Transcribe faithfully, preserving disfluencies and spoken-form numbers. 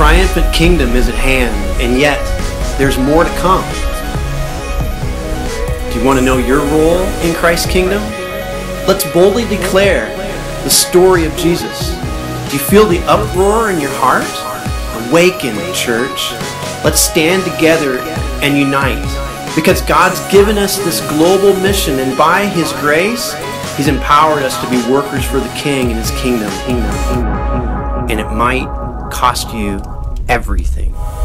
triumphant kingdom is at hand, and yet there's more to come. Do you want to know your role in Christ's kingdom? Let's boldly declare the story of Jesus. Do you feel the uproar in your heart? Awaken, church. Let's stand together and unite, because God's given us this global mission, and by His grace, He's empowered us to be workers for the King and His kingdom. kingdom, kingdom, kingdom. And it might cost you everything.